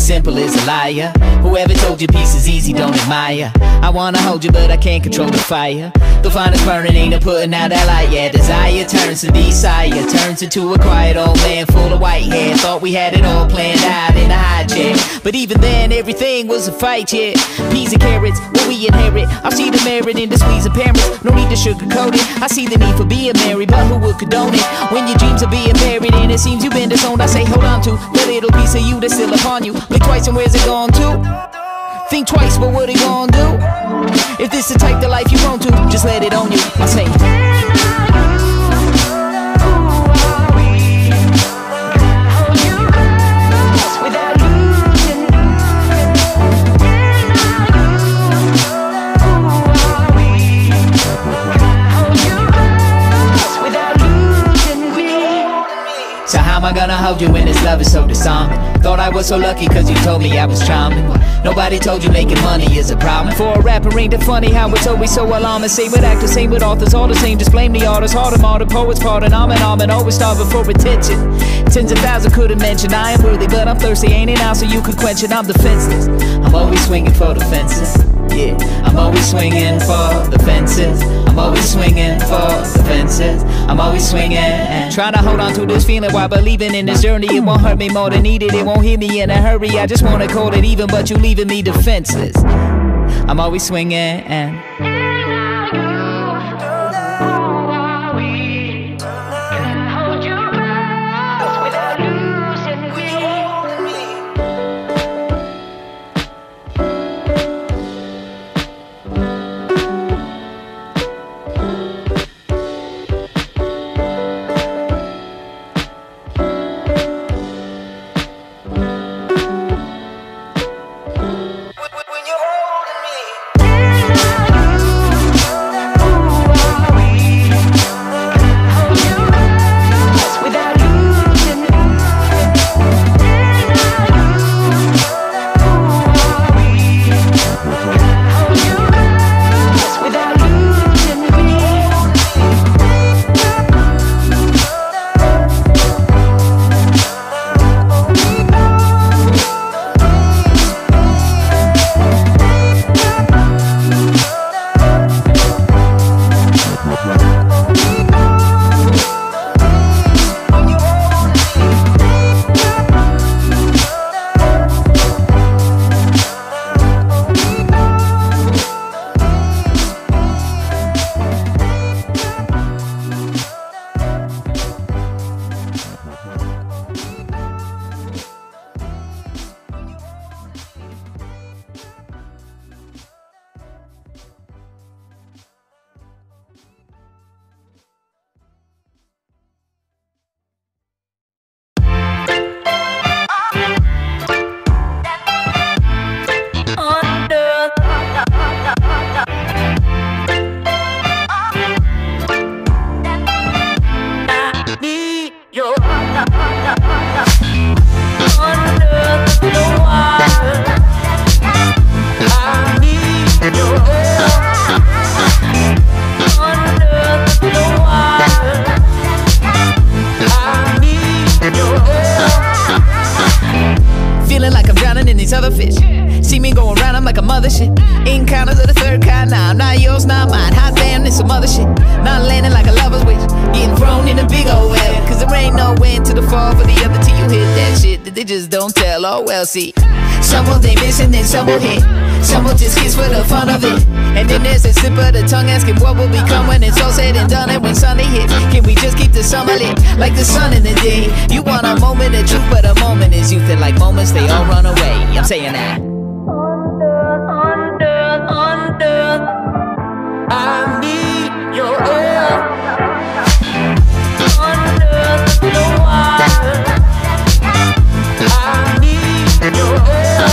simple is a liar. Whoever told you peace is easy, don't admire. I wanna hold you, but I can't control the fire. The finest burning ain't a putting out that light. Yeah, desire turns to desire, turns into a quiet old man full of white hair. Thought we had it all planned out in a high chair, but even then everything was a fight, yeah. Peas and carrots, what we inherit. I see the merit in the squeeze of parents, no need to sugarcoat it. I see the need for being married, but who would condone it? When your dreams are being buried and it seems you've been disowned, I say hold on to the little piece of you that's still upon you. Blink twice and where's it gone to? Think twice, but what it gonna do? If this the type of life you want to, just let it on you. I say so how am I gonna hold you when this love is so disarming? Thought I was so lucky cause you told me I was charming. Nobody told you making money is a problem. For a rapper ain't it funny how it's always so alarming. Same with actors, same with authors, all the same, just blame the artists. Hard them all, the poets pardon, arm and always starving for attention. Tens of thousands couldn't mention I am worthy, but I'm thirsty, ain't it now so you could quench it. I'm defenseless, I'm always swinging for the fences. Yeah, I'm always swinging for the fences. I'm always swinging for the fences. I'm always swinging and trying to hold on to this feeling while believing in this journey. It won't hurt me more than needed, it won't hit me in a hurry. I just wanna call it even, but you leaving me defenseless. I'm always swinging and other fish. See me going round, I'm like a mother shit. Encounters of the third kind, nah, I'm not yours, not mine. Hot damn, this some other shit. Not landing like a lover's wish, getting thrown in a big old well. Cause there ain't no end to the fall for the other till you hit that shit that they just don't tell. Oh well, see, some will they miss and then some will hit. Some will just kiss for the fun of it. And then there's a slip of the tongue asking what will become when it's all said and done. And when Sunday hits, can we just keep the summer lit like the sun in the day? You want a moment of truth, but a moment is youth. And like moments, they all run away. I'm saying that. Under, I need your air. Under the wire, I need your air.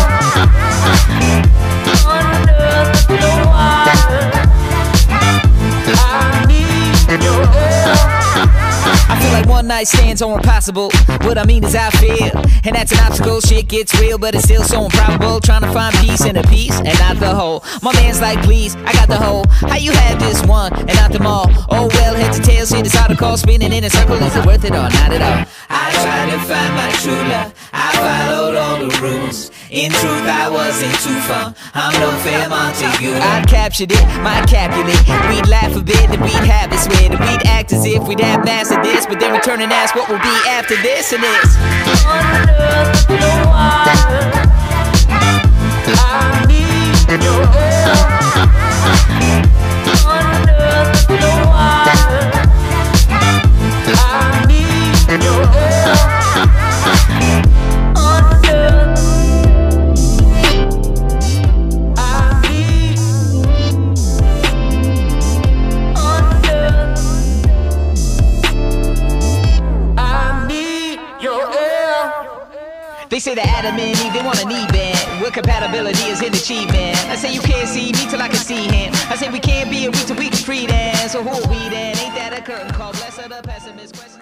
Under the wire, I need your air. I feel like one night one-night stands are impossible. What I mean is I feel, and that's an obstacle. Shit gets real, but it's still so improbable. Trying to find peace in a piece and not the whole. My man's like, please, I got the whole. How you have this one and not them all? Oh well, head to tail, shit is article spinning in a circle. Is it worth it or not at all? I tried to find my true love. I followed all the rules. In truth, I wasn't too fun. I'm no fair Montague. I captured it, my Capulet. We'd laugh a bit, then we'd have this way. Then we'd act as if we'd have mastered this, but then return and ask what will be after this and this. Under the water, I need your help. Under the water, I need your help. They say that Adam and Eve, they want a knee band. What compatibility is an achievement? I say you can't see me till I can see him. I say we can't be a week till we can free dance. So who are we then? Ain't that a curtain call? Bless her the pessimist.